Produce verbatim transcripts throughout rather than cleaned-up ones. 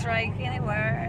strike anywhere.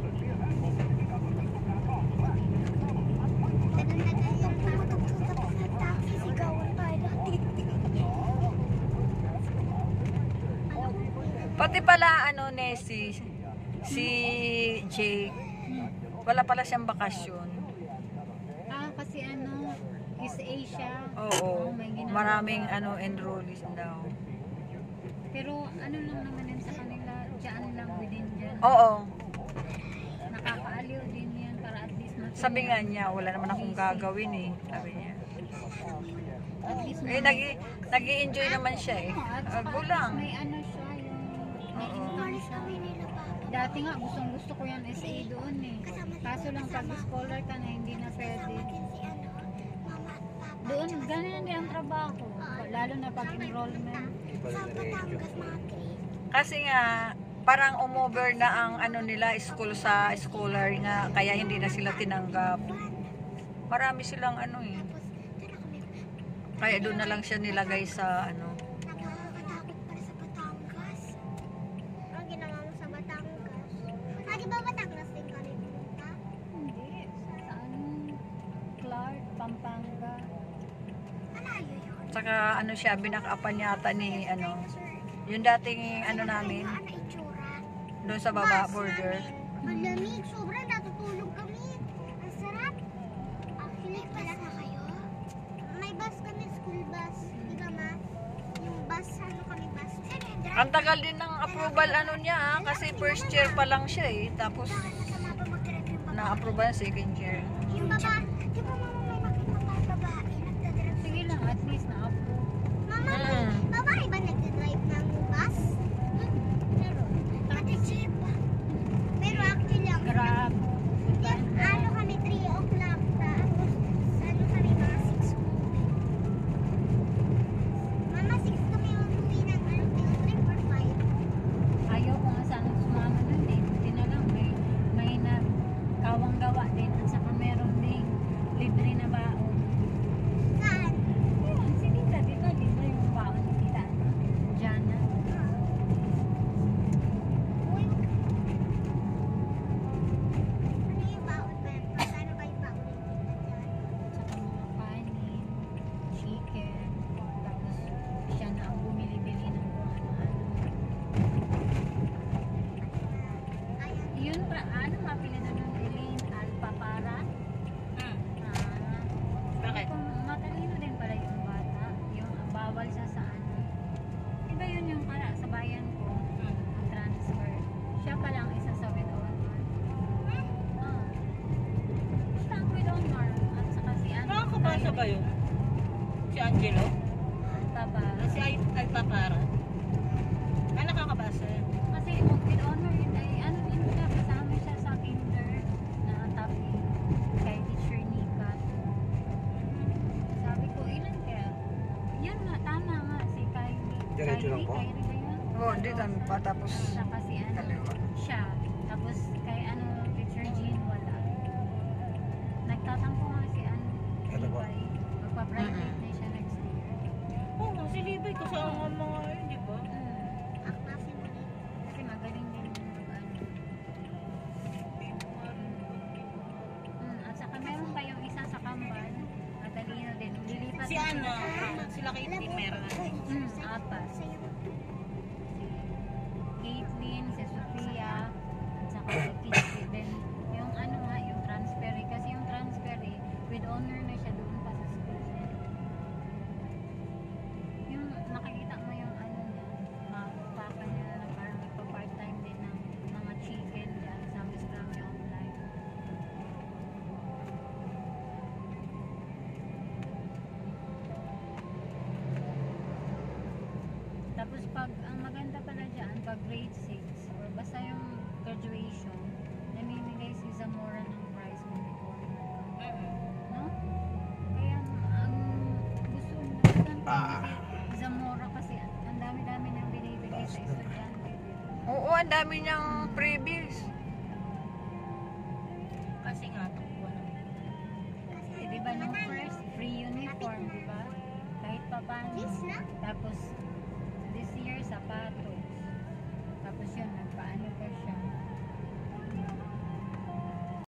Pati pala ano Nessie, si Jake, wala pala siyang bakasyon. Ah, kasi ano, is Asia. Oo, Oh, may ginagawa. maraming ano enrollees daw. Pero ano lang naman yan sa kanila, dyan lang within dyan. Oo, Nakakaaliw din yan para at least matuwa. sabi nga niya, wala naman akong gagawin eh, sabi niya. At least Eh, nag nag-i-enjoy naman siya eh. at Uh, saka gulang. may ano siya, yung may income siya. Dati nga, gustong gusto ko yung S A doon eh. Kaso lang pag scholar ka na, hindi na pwede. Doon, ganun din ang trabaho. Lalo na pag enrollment. Kasi nga, parang umover na ang ano nila, school sa scholar nga, kaya hindi na sila tinanggap. Marami silang ano eh. Kaya doon na lang siya nilagay sa ano. Nakakatakot para sa Batangas. Ang ginawa mo sa Batangas. Lagi ba Batangas din kami pumunta? Hindi. Sa ano? Clark, Pampanga. Malayo yun. Saka ano siya, binakapan yata ni ano, yung dating ano namin, Ano itsura? doon sa baba, border. Ang lamig. Sobrang natutulog kami. Ang sarap. Actually, pala na kayo. May bus kami, school bus. Di ba ma? Yung bus, ano kami bus? Saan yung drive? Ang tagal din ng approval ano niya ah, kasi first year pa lang siya eh. Tapos Bakit masama pa mag-drive yung baba? na-approve na second year. Yung baba, di ba mama may nakita pa babae nagdadrive? Sige lang, at least na-approve. Mama, Mm. babae ba nagdadrive ng bus? Meron. Pati jeep. Pero actually, ang Grab. Yung, ano kami, three o'clock. Tapos, ano kami, mga six uwi. Mama, six kami umuwi ng ano, field trip or five? Ayaw ko nga sana sumama nun eh. Hindi na lang, may, may na kawang gawa din. At saka meron ding libre na baon. Saan? Yun, si Tita, di ba? Di ba yung baon ni Tita? Jana. Uy, ano yung baon ba yan? Magkano ba yung baon ni Tita dyan? At saka mga kanin, chicken. Tapos siya na ang bumili-bili ng kung ano-ano. Ayan. Yun pa, ano mapili na ng Elaine Alpapara? Hmm. Ah, Bakit? kung matalino din pala yung bata, yung bawal siya sa ano. Iba yun yung para sa bayan ko, ang transfer. Siya pala ang isa sa with honor. Ah. Siya ang with honor. At saka si ano. Nakakabasa ba yun? Si Angelo? Alpapara. Si Ay Alpapara? Ah, nakakabasa. Kasi oh, with honor yun ay ano din siya, kasama siya sa kinder na tapi kay teacher Nika. Sabi ko, ilan kaya? Yun nga, tama nga, si Kylie. Diretso lang Kylie, po? Kylie ba yun? Oo, hindi dami pa. Tapos Saka si ano, kaliwa. siya. Tapos kay ano, teacher Jean wala. Nagtatampo nga si ano, Ano ba? Levi. Magpa-private na siya next year. Oo, oh, si Libay kasama ang mga yun, di ba? Mm. Ang klase mo rin. Kasi magaling din yung mag ano. Mm, at saka meron pa yung isa sa Kambal. Matalino din. Lilipat Si na ano, siya. sila kay Tim meron na. Mm, apat. Sa'yo. Si Caitlyn, si Sophia, at saka si Kitty. Then, yung ano nga, yung transfer eh. Kasi yung transfer eh, with honor na siya doon pa sa school niya. Yung nakikita mo yung ano niya, uh, papa niya na parang nagpa-part-time din ng mga chicken dyan sa Miss Grammy Online. Tapos pag, ang maganda pala dyan, pag grade six, or basta yung graduation, namimigay si Zamora ng prize money for no? Kaya ang gusto naman ko si Zamora kasi ang dami-dami nang binibigay sa estudyante. Oo, ang dami niyang freebies. Kasi nga, tuwa na. Eh, di ba nung first, free uniform, di ba? Kahit pa paano. Please na. Tapos